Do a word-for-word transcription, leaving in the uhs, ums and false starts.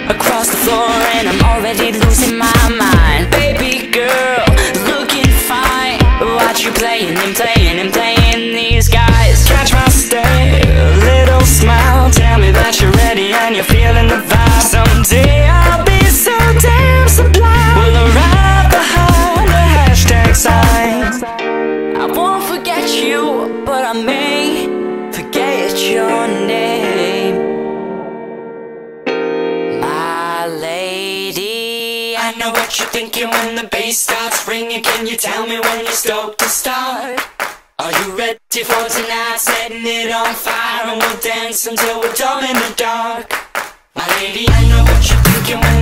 across the floor, and I'm already losing my mind. Baby girl, looking fine. Watch you playing and playing and playing these guys. Catch my stare, little smile. Tell me that you're ready and you're feeling the vibe. Someday I'll be so damn sublime. We'll arrive behind the hashtag sign. I won't forget you, but I may forget your name, my lady. I know what you're thinking when the bass starts ringing. Can you tell me when you're stoked to start? Are you ready for tonight? Setting it on fire, and we'll dance until we're dumb in the dark. My lady, I know what you're thinking when